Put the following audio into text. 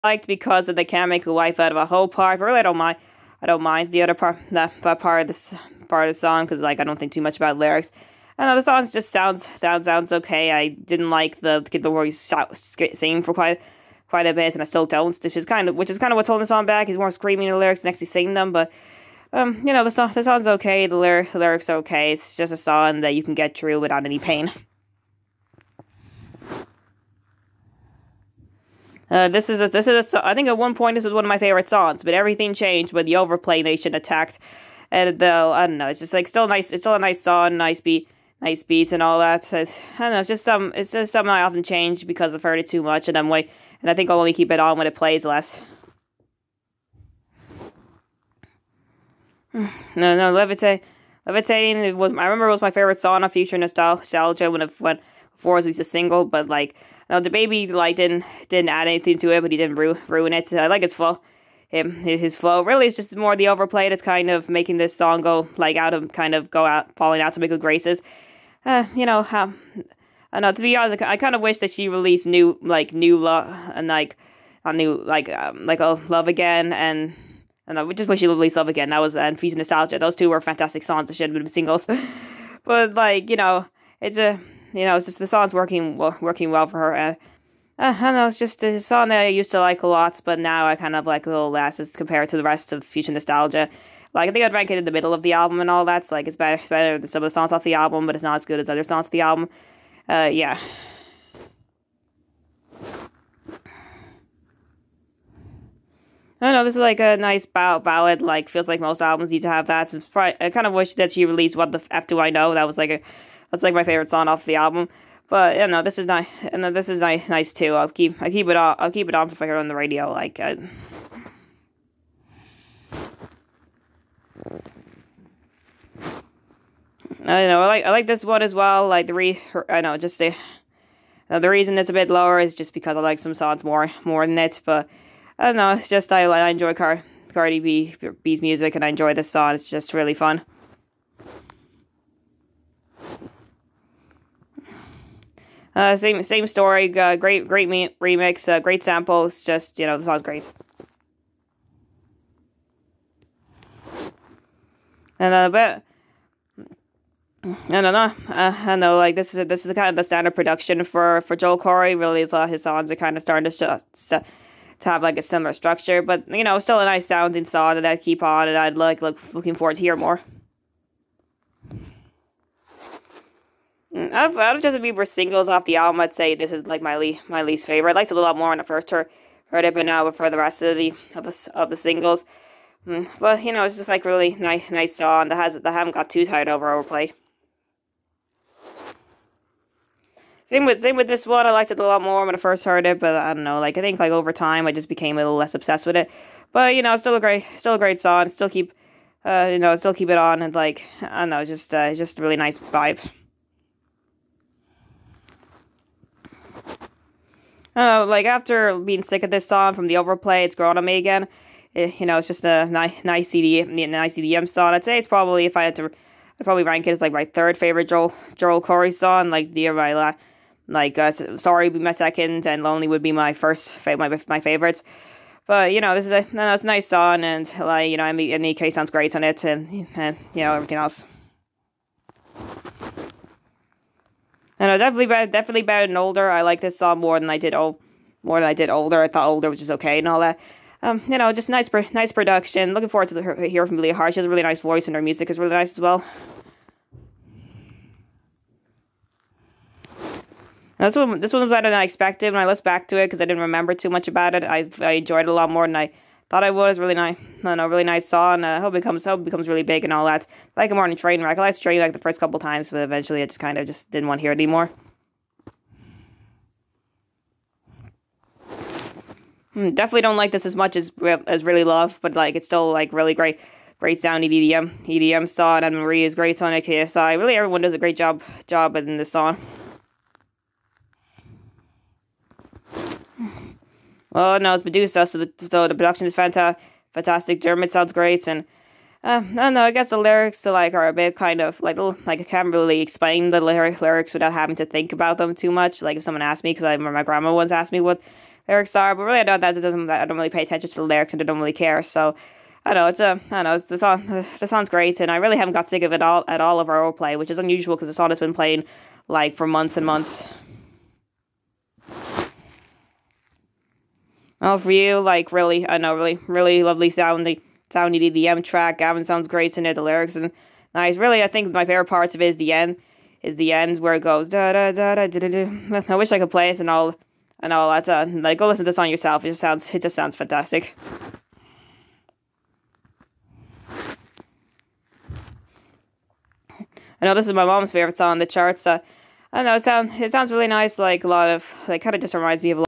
liked because of they can't make a wife out of a whole part. But really, I don't mind. I don't mind the other part, that part of this part of the song, because like I don't think too much about lyrics. I know the song just sounds okay. I didn't like the where he's singing for quite a bit, and I still don't. Which is kind of what's holding the song back. He's more screaming the lyrics than actually singing them. But the song's okay. The lyrics are okay. It's just a song that you can get through without any pain. I think at one point this was one of my favorite songs, but everything changed when the Overplay Nation attacked. And I don't know, it's just like still nice. It's still a nice song, nice beats and all that. So I don't know, it's just something I often change because I've heard it too much, and I think I'll only keep it on when it plays less. No, Levitating. I remember it was my favorite song on Future Nostalgia when it went before it was a single, but like. Now, the baby like didn't add anything to it, but he didn't ruin it. I like his flow. His flow really is just more the overplay that's kind of making this song go falling out to make good graces. I know, to be honest, I kind of wish that she released new love and love again, and I just wish she released love again. That was and Fusion Nostalgia. Those two were fantastic songs that should have been singles, but it's just the song's working well for her. I don't know, it's just a song that I used to like a lot, but now I kind of like a little less as compared to the rest of Future Nostalgia. Like, I think I'd rank it in the middle of the album and all that. So, like, it's better than some of the songs off the album, but it's not as good as other songs off the album. Yeah. I don't know, this is like a nice ballad, like, feels like most albums need to have that. So I kind of wish that she released What the F Do I Know? That's like my favorite song off the album. But this is nice, and this is nice too. I'll keep it on if I hear it on the radio. Like, I don't know. I like this one as well. Like the reason it's a bit lower is just because I like some songs more than it. But I don't know. It's just I enjoy Cardi B's music, and I enjoy this song. It's just really fun. Same story. Great remix. Great sample. It's just the song's great. And I know. Like this is kind of the standard production for Joel Corey. Really, his songs are kind of starting to have like a similar structure, but still a nice sounding song that I'd keep on, and I'd looking forward to hear more. Out of Justin Bieber singles off the album, I'd say this is like my least favorite. I liked it a lot more when I first heard it, but now for the rest of the singles, but it's just like really nice song that haven't got too tired over Overplay. Same with this one. I liked it a lot more when I first heard it, but I don't know. Like I think like over time, I just became a little less obsessed with it. But it's still a great song. Still keep it on, and like I don't know, just a really nice vibe. Like after being sick of this song from the Overplay, it's grown on me again. It's just a nice EDM song. I'd say it's probably, if I had to, I'd probably rank it as like my third favorite Joel Corey song. Like Sorry would be my second, and Lonely would be my first my favorites. But this is it's a nice song, and like MEK sounds great on it, and everything else. I know, definitely better than Older. I like this song more than I did Older. I thought Older was just okay and all that. Just nice production. Looking forward to hear from Leah Hart. She has a really nice voice, and her music is really nice as well. This one was better than I expected when I listened back to it, because I didn't remember too much about it. I enjoyed it a lot more than I thought I would. It's really nice. Really nice song. I hope it becomes really big and all that. Like a morning train wreck. I liked Train like the first couple times, but eventually I just kind of didn't want to hear it anymore. Definitely don't like this as much as Really Love, but like it's still like really great sounding EDM song. And Marie is great on it. KSI. Really, everyone does a great job in this song. Well, no, it's Medusa, so the production is fantastic. Dermot sounds great, and I don't know. I guess the lyrics are a bit kind of like I can't really explain the lyrics without having to think about them too much. Like if someone asked me, because I remember my grandma once asked me what lyrics are, but really I don't really pay attention to the lyrics and I don't really care. So I don't know, it's the song. The song's great, and I really haven't got sick of it all at all of our Airplay, which is unusual because the song has been playing like for months and months. Oh, for you, like really, I know, really lovely sounding EDM track. Gavin sounds great in it. The lyrics and nice. Really, I think my favorite parts of it is the end. Is the end where it goes da da da da da da. I wish I could play it and all that. Like go listen to the song yourself. It just sounds fantastic. I know this is my mom's favorite song on the charts. I don't know, it sounds really nice. Like a lot of, like, kind of just reminds me of